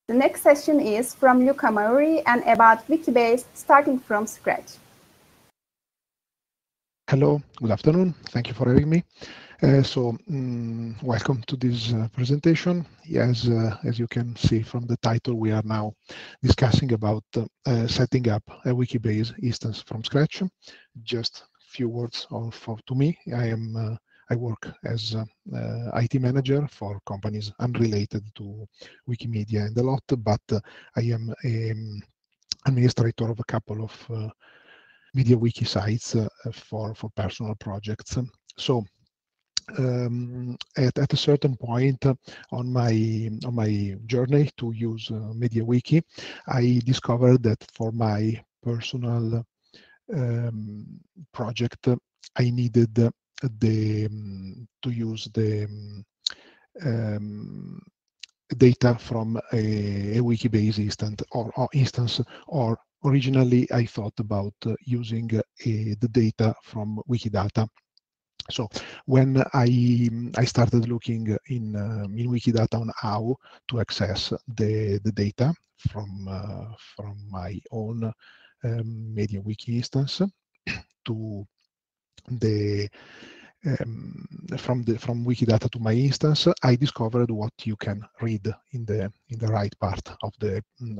The next session is from Luca Mauri and about Wikibase starting from scratch. Hello, good afternoon. Thank you for having me. Welcome to this presentation. As you can see from the title, we are now discussing about setting up a Wikibase instance from scratch. Just a few words to me. I work as IT manager for companies unrelated to Wikimedia and a lot, but I am an administrator of a couple of MediaWiki sites for personal projects. So at a certain point on my journey to use MediaWiki, I discovered that for my personal project, I needed to use the data from a Wikibase instance, or originally I thought about using the data from Wikidata. So when I started looking in Wikidata on how to access the data from my own MediaWiki instance to the from Wikidata to my instance, I discovered what you can read in the right part of the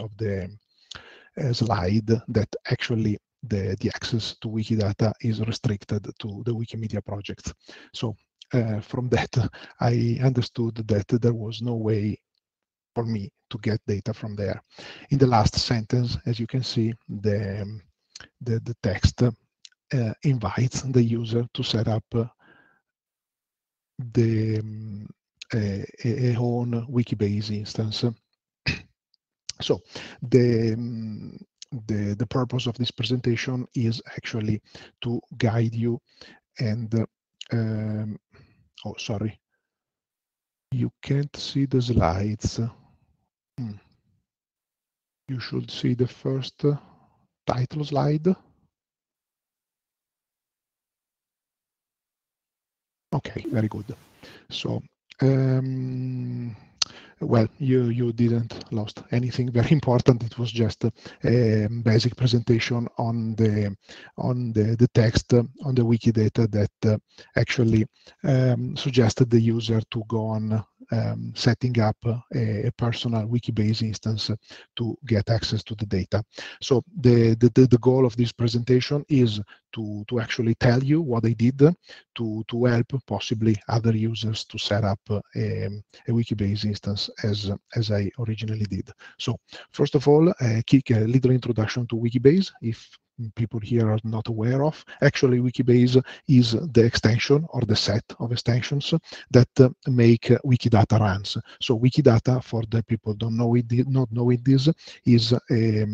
slide, that actually the access to Wikidata is restricted to the Wikimedia project. So from that, I understood that there was no way for me to get data from there. In the last sentence, as you can see, the text invites the user to set up a own Wikibase instance. So the purpose of this presentation is actually to guide you and oh, sorry, you can't see the slides. You should see the first title slide. Okay, very good. So well, you didn't lost anything very important. It was just a basic presentation on the text on the Wikidata that actually suggested the user to go on setting up a personal Wikibase instance to get access to the data. So the goal of this presentation is to actually tell you what I did to help possibly other users to set up a Wikibase instance as I originally did. So first of all, a little introduction to Wikibase, if people here are not aware of. Actually, Wikibase is the extension or the set of extensions that make Wikidata runs. So Wikidata, for the people don't know it, not knowing this, is a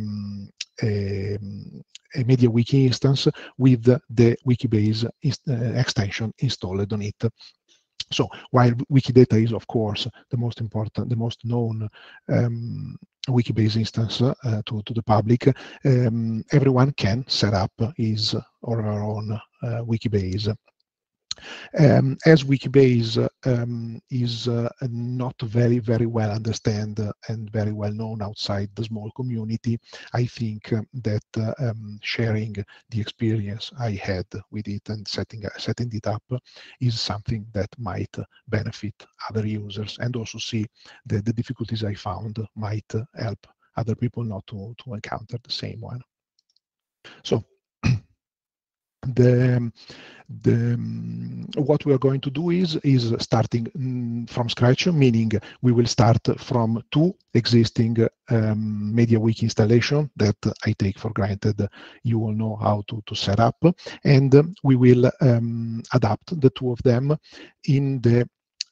MediaWiki instance with the Wikibase extension installed on it. So while Wikidata is, of course, the most important, the most known Wikibase instance to the public, everyone can set up his or her own Wikibase. As Wikibase is not very well understood and very well known outside the small community, I think that sharing the experience I had with it and setting it up is something that might benefit other users, and also see the difficulties I found might help other people not to encounter the same one. So what we are going to do is starting from scratch, meaning we will start from two existing MediaWiki installation that I take for granted you all know how to set up, and we will adapt the two of them in the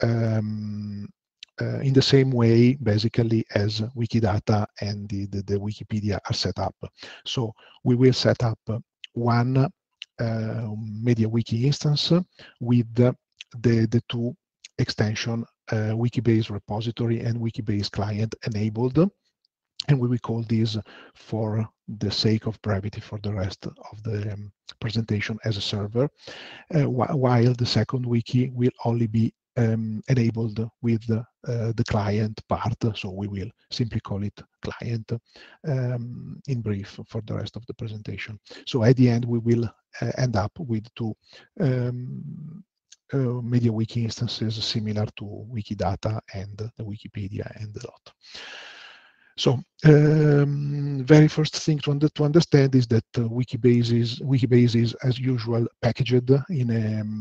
same way, basically, as Wikidata and the Wikipedia are set up. So we will set up one MediaWiki instance with the two extension Wikibase repository and Wikibase client enabled, and we will call this, for the sake of brevity for the rest of the presentation, as a server, while the second wiki will only be enabled with the client part. So we will simply call it client in brief for the rest of the presentation. So at the end, we will end up with two MediaWiki instances similar to Wikidata and the Wikipedia and the lot. So very first thing to understand is that Wikibase is as usual packaged in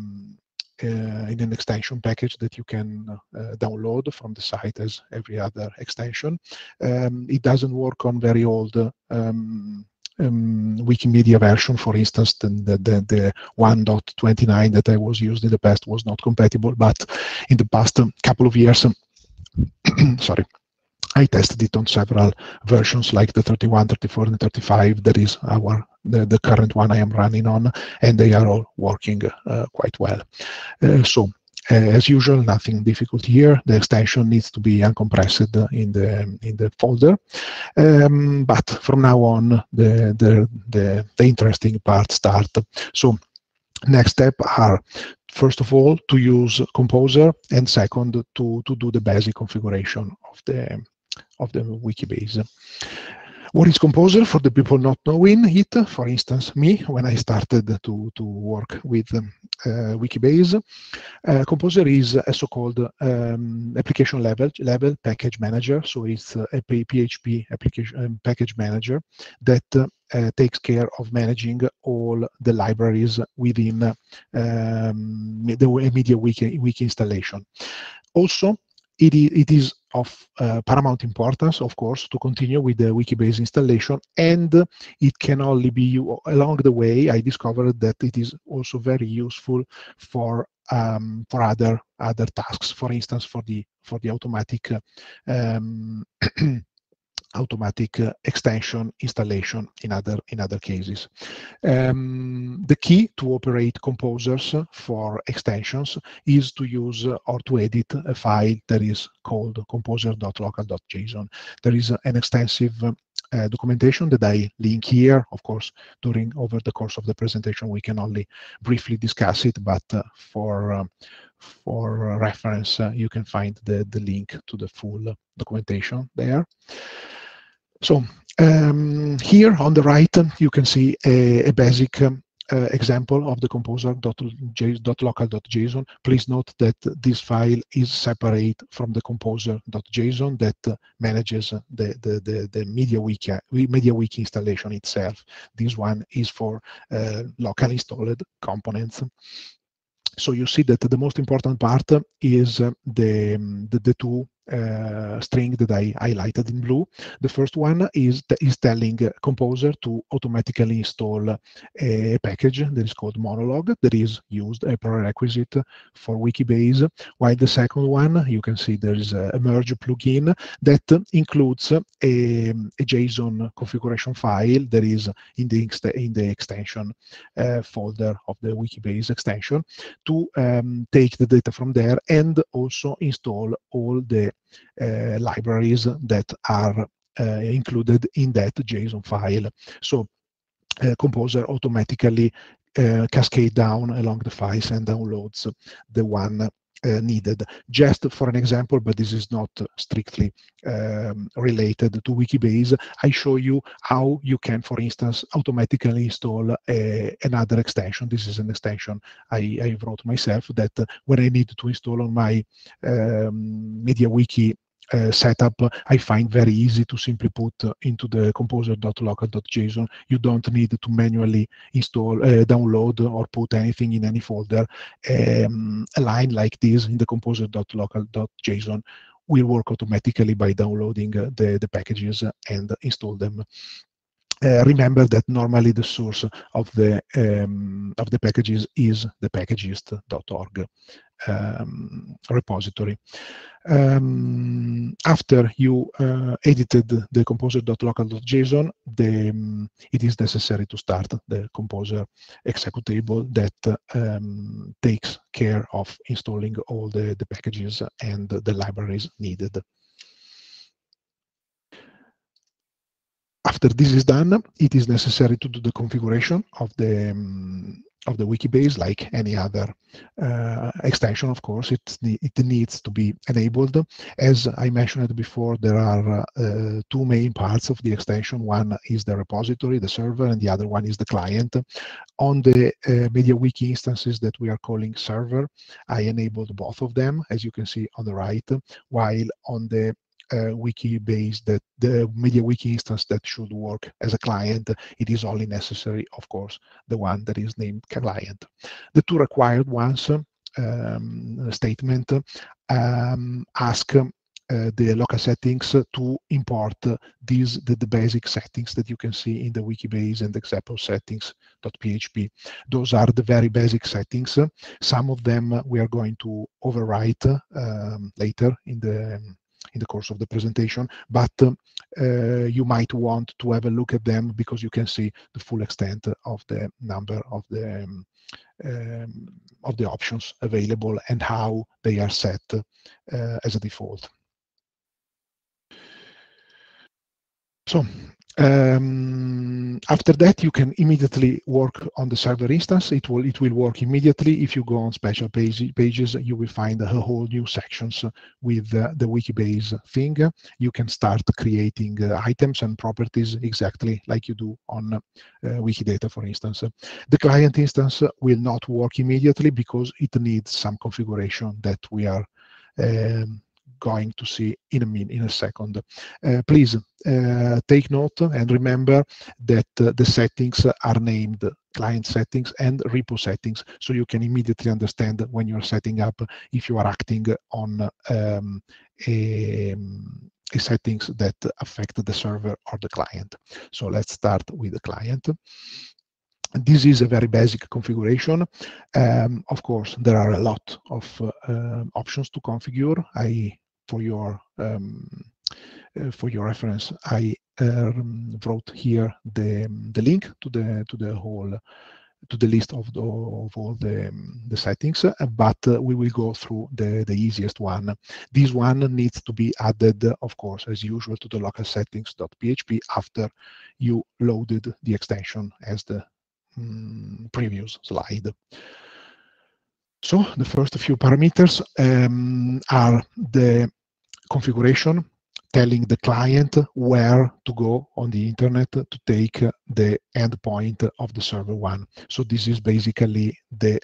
an extension package that you can download from the site as every other extension. It doesn't work on very old Wikimedia version. For instance, the 1.29 that I was used in the past was not compatible, but in the past couple of years, sorry, I tested it on several versions like the 31, 34, and 35. That is the current one I am running on, and they are all working quite well. As usual, nothing difficult here. The extension needs to be uncompressed in the folder, but from now on, the interesting part starts. So next step are, first of all, to use Composer, and second, to do the basic configuration of the Wikibase. What is Composer for the people not knowing it? For instance, me, when I started to work with Wikibase, Composer is a so-called application level package manager. So it's a PHP application package manager that takes care of managing all the libraries within the MediaWiki installation. Also, it is of paramount importance, of course, to continue with the Wikibase installation, and it can only be along the way. I discovered that it is also very useful for other tasks. For instance, for the automatic automatic extension installation in other cases. The key to operate composers for extensions is to use or to edit a file that is called composer.local.json. There is an extensive documentation that I link here. Of course, over the course of the presentation, we can only briefly discuss it, but for reference, you can find the link to the full documentation there. So here on the right, you can see a basic example of the composer.local.json. Please note that this file is separate from the composer.json that manages the MediaWiki installation itself. This one is for local installed components. So you see that the most important part is the two string that I highlighted in blue. The first one is telling Composer to automatically install a package that is called Monologue, that is used a prerequisite for Wikibase, while the second one, you can see there is a merge plugin that includes a JSON configuration file that is in the extension folder of the Wikibase extension, to take the data from there and also install all the libraries that are included in that JSON file. So Composer automatically cascade down along the files and downloads the one needed. Just for an example, but this is not strictly related to Wikibase, I show you how you can, for instance, automatically install another extension. This is an extension I wrote myself that when I need to install on my MediaWiki setup, I find very easy to simply put into the composer.local.json. You don't need to manually install, download, or put anything in any folder. A line like this in the composer.local.json will work automatically by downloading the packages and install them. Remember that normally the source of the packages is the packagist.org repository. After you edited the composer.local.json, it is necessary to start the Composer executable that takes care of installing all the packages and the libraries needed. After this is done, it is necessary to do the configuration of the Wikibase, like any other extension. Of course, it needs to be enabled. As I mentioned before, there are two main parts of the extension. One is the repository, the server, and the other one is the client. On the MediaWiki instances that we are calling server, I enabled both of them, as you can see on the right, while on the Wikibase, that the MediaWiki instance that should work as a client, it is only necessary, of course, the one that is named client. The two required ones, statement, ask the local settings to import the basic settings that you can see in the Wikibase and example settings.php. Those are the very basic settings. Some of them we are going to overwrite later in the course of the presentation, but you might want to have a look at them because you can see the full extent of the number of the options available and how they are set as a default. So after that, you can immediately work on the server instance. It will work immediately. If you go on special pages, you will find a whole new sections with the Wikibase thing. You can start creating items and properties exactly like you do on Wikidata, for instance. The client instance will not work immediately because it needs some configuration that we are going to see in a second. Please take note and remember that the settings are named client settings and repo settings, so you can immediately understand when you're setting up if you are acting on settings that affect the server or the client. So let's start with the client. This is a very basic configuration. Of course, there are a lot of options to configure. For your reference, I wrote here the link to the list of all the settings, but we will go through the easiest one. This one needs to be added, of course, as usual, to the local settings.php after you loaded the extension as the previous slide. So the first few parameters are the configuration, telling the client where to go on the internet to take the endpoint of the server one. So this is basically the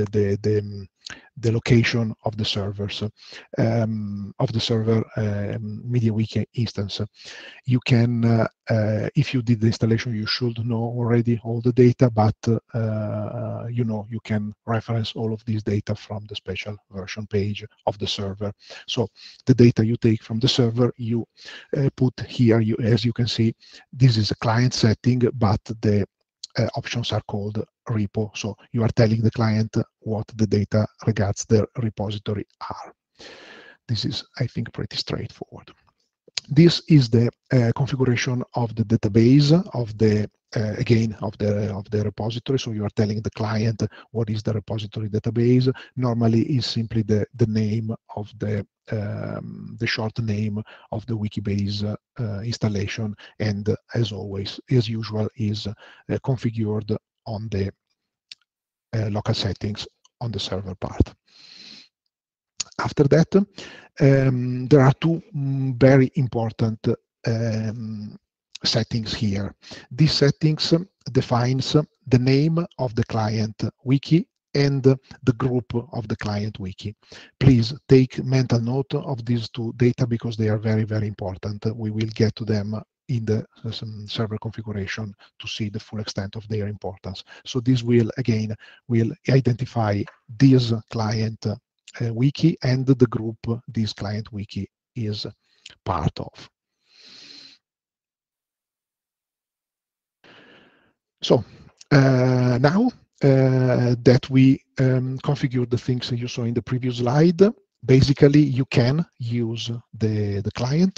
location of the servers of the server MediaWiki instance. You can, if you did the installation, you should know already all the data, but you can reference all of these data from the special version page of the server. So the data you take from the server, you put here. As you can see, this is a client setting, but the options are called repo. So you are telling the client what the data regards their repository are. This is, I think, pretty straightforward. This is the configuration of the database of the again of the repository. So you are telling the client what is the repository database. Normally is simply the name of the short name of the Wikibase installation, and as always, as usual, is configured on the local settings on the server part. After that, there are two very important settings here. These settings defines the name of the client wiki and the group of the client wiki. Please take mental note of these two data because they are very, very important. We will get to them in the server configuration to see the full extent of their importance. So this will identify this client wiki and the group this client wiki is part of. So now that we configured the things you saw in the previous slide, basically you can use the client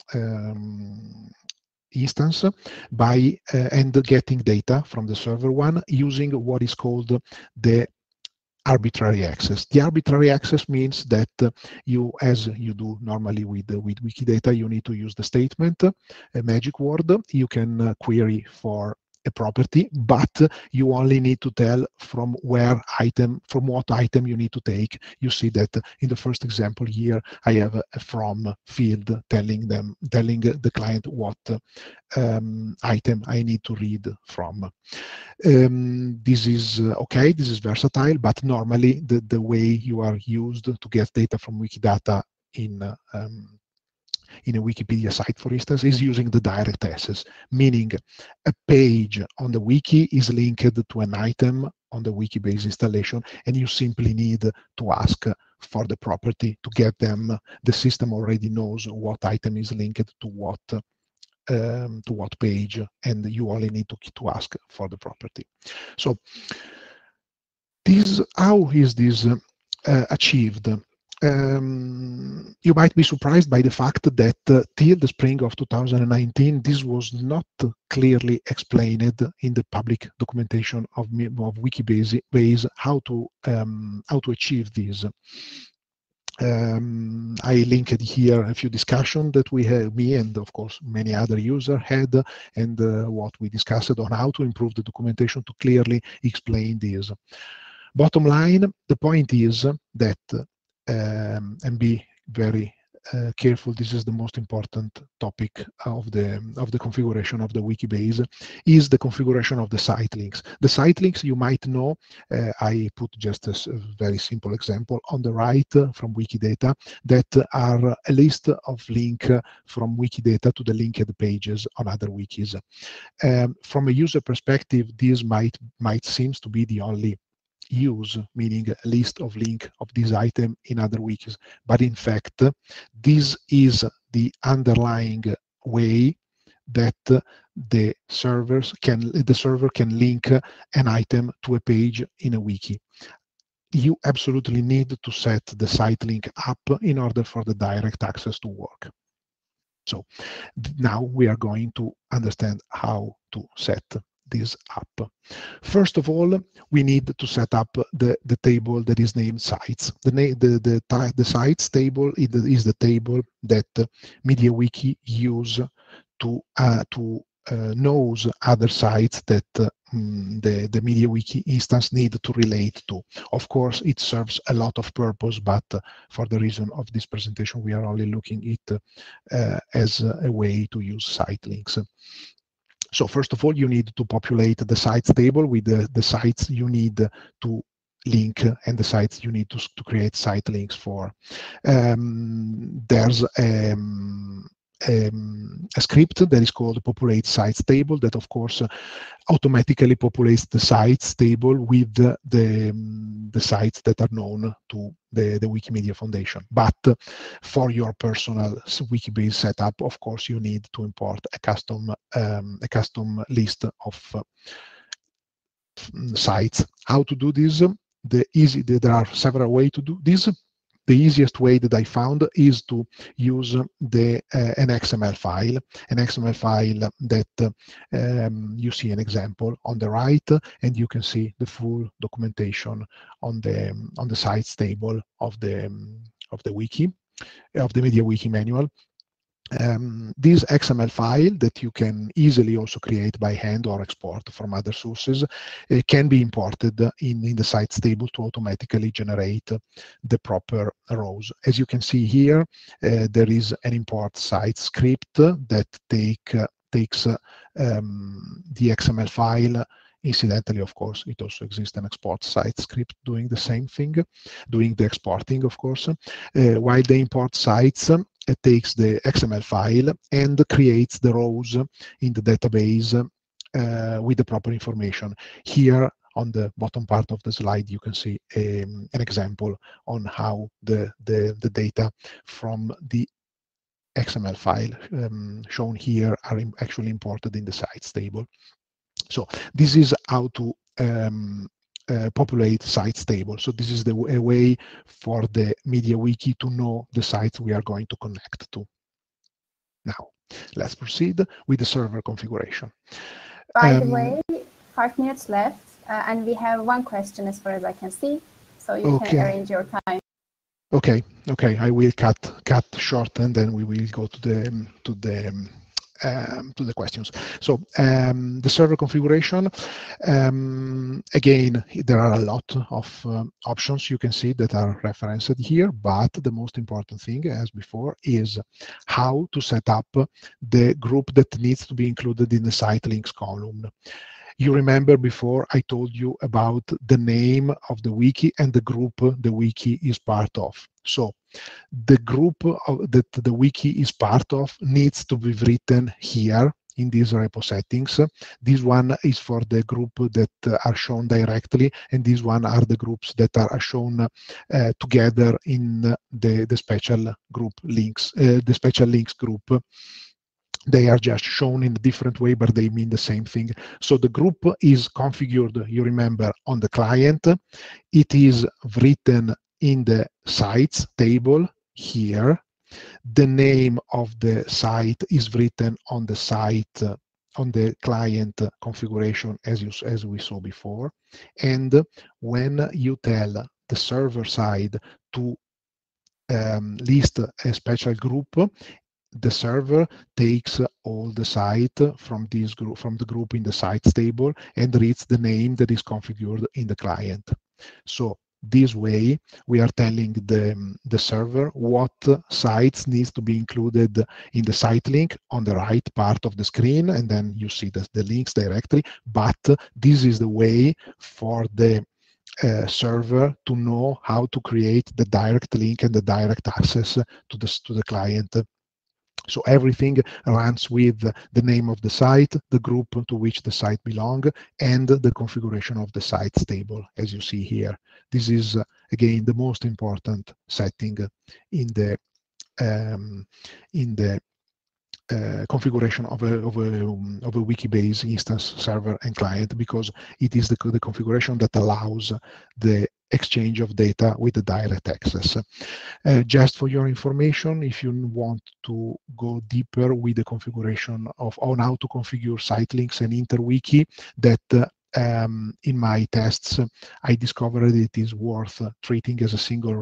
instance by and getting data from the server one using what is called the arbitrary access. The arbitrary access means that you, as you do normally with Wikidata, you need to use the statement, a magic word. You can query for a property, but you only need to tell from what item you need to take. You see that in the first example here, I have a from field telling the client what item I need to read from. This is okay, this is versatile, but normally the way you are used to get data from Wikidata in a Wikipedia site, for instance, is using the direct access, meaning a page on the wiki is linked to an item on the Wikibase installation, and you simply need to ask for the property to get them. The system already knows what item is linked to what page, and you only need to ask for the property. So how is this achieved? You might be surprised by the fact that till the spring of 2019, this was not clearly explained in the public documentation of Wikibase how to achieve this. I linked here a few discussions that we had, me and of course many other users had, and what we discussed on how to improve the documentation to clearly explain this. Bottom line, the point is that and be very careful, this is the most important topic of the configuration of the Wikibase, is the configuration of the site links. The site links, you might know, I put just a very simple example on the right from Wikidata, that are a list of links from Wikidata to the linked pages on other wikis. From a user perspective, this might seem to be the only use, meaning a list of link of this item in other wikis, but in fact this is the underlying way that the server can link an item to a page in a wiki. You absolutely need to set the site link up in order for the direct access to work. So now we are going to understand how to set this up. First of all, we need to set up the table that is named sites. The sites table is the table that MediaWiki use to knows other sites that the MediaWiki instance need to relate to. Of course, it serves a lot of purpose, but for the reason of this presentation, we are only looking at it as a way to use site links. So first of all, you need to populate the sites table with the sites you need to link and the sites you need to create site links for. There's a script that is called populate sites table that of course automatically populates the sites table with the sites that are known to the Wikimedia Foundation. But for your personal Wikibase setup, of course, you need to import a custom list of sites. How to do this? There are several ways to do this. The easiest way that I found is to use an XML file, that you see an example on the right, and you can see the full documentation on the sites table of the wiki, of the MediaWiki manual. This XML file that you can easily also create by hand or export from other sources can be imported in the sites table to automatically generate the proper rows. As you can see here, there is an import sites script that takes the XML file. Incidentally, of course, it also exists an export site script doing the same thing, doing the exporting, of course, while the import sites it takes the XML file and creates the rows in the database with the proper information. Here on the bottom part of the slide, you can see an example on how the data from the XML file shown here are actually imported in the sites table. So this is how to populate sites table. So this is a way for the MediaWiki to know the sites we are going to connect to. Now, let's proceed with the server configuration. By the way, 5 minutes left, and we have one question as far as I can see, so you can arrange your time. Okay, I will cut short, and then we will go to the questions. So the server configuration, again, there are a lot of options you can see that are referenced here, but the most important thing, as before, is how to set up the group that needs to be included in the site links column. You remember before I told you about the name of the wiki and the group the wiki is part of. So the group that the wiki is part of needs to be written here in these repo settings. This one is for the group that are shown directly, and these one are the groups that are shown together in the special group links, the special links group. They are just shown in a different way, but they mean the same thing. So the group is configured, you remember, on the client. It is written in the sites table here. The name of the site is written on the site, on the client configuration, as we saw before. And when you tell the server side to list a special group, the server takes all the site from this group, from the group in the sites table, and reads the name that is configured in the client. So this way, we are telling the server what sites needs to be included in the site link on the right part of the screen, and then you see the links directly. But this is the way for the server to know how to create the direct link and the direct access to the client. So everything runs with the name of the site, the group to which the site belongs, and the configuration of the sites table, as you see here. This is, again, the most important setting in the configuration of a Wikibase instance server and client, because it is the configuration that allows the exchange of data with the direct access. Just for your information, if you want to go deeper with the configuration on how to configure site links and interwiki, that in my tests, I discovered it is worth treating as a single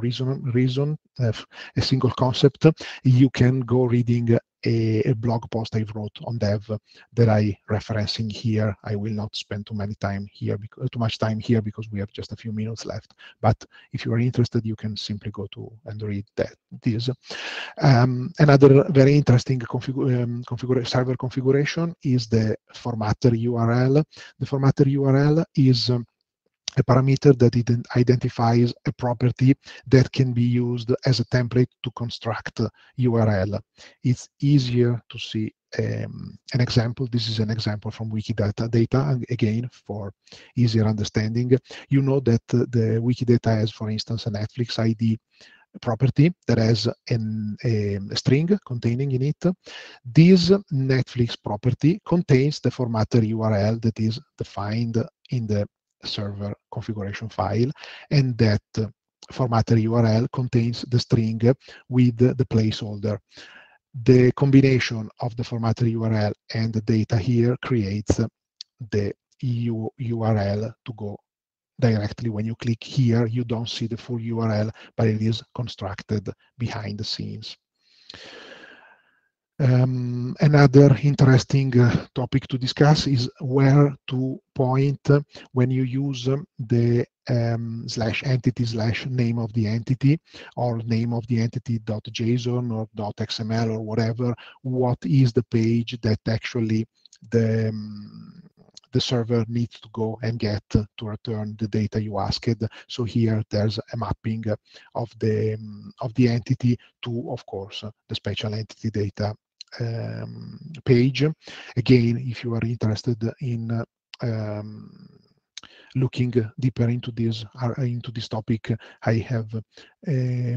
a single concept. You can go reading a blog post I wrote on dev that I referencing here. I will not spend too much time here because we have just a few minutes left. But if you are interested, you can simply go to and read this. Another very interesting server configuration is the formatter URL. The formatter URL is a parameter that identifies a property that can be used as a template to construct URL. It's easier to see an example. This is an example from Wikidata, again, for easier understanding. You know that the Wikidata has, for instance, a Netflix ID property that has a string containing in it. This Netflix property contains the formatter URL that is defined in the server configuration file, and that formatter URL contains the string with the placeholder. The combination of the formatter URL and the data here creates the URL to go directly. When you click here, you don't see the full URL, but it is constructed behind the scenes. Another interesting topic to discuss is where to point when you use the /entity/name of the entity, or name of the entity.json or .xml or whatever. What is the page that actually the server needs to go and get to return the data you asked? So here there's a mapping of the entity to, of course, the special entity data page. Again, if you are interested in looking deeper into this topic, I have a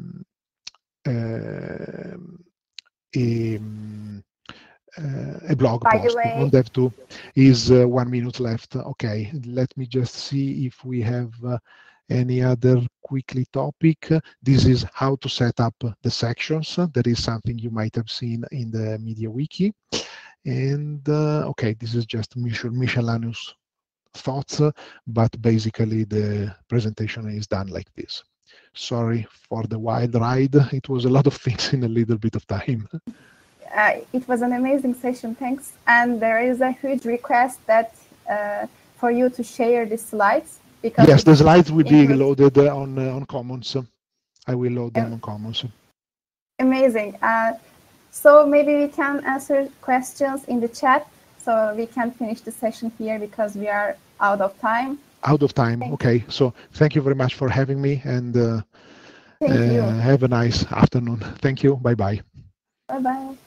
blog post on Dev.to. Is 1 minute left. Okay, let me just see if we have any other quickly topic. This is how to set up the sections. That is something you might have seen in the MediaWiki. And okay, this is just miscellaneous thoughts, but basically the presentation is done like this. Sorry for the wild ride. It was a lot of things in a little bit of time. it was an amazing session. Thanks. And there is a huge request that for you to share the slides. Because yes, the slides will be loaded on Commons. I will load them on Commons. Amazing. So maybe we can answer questions in the chat. So we can finish the session here because we are out of time. Out of time. Okay. So thank you very much for having me, and thank you. Have a nice afternoon. Thank you. Bye-bye. Bye-bye.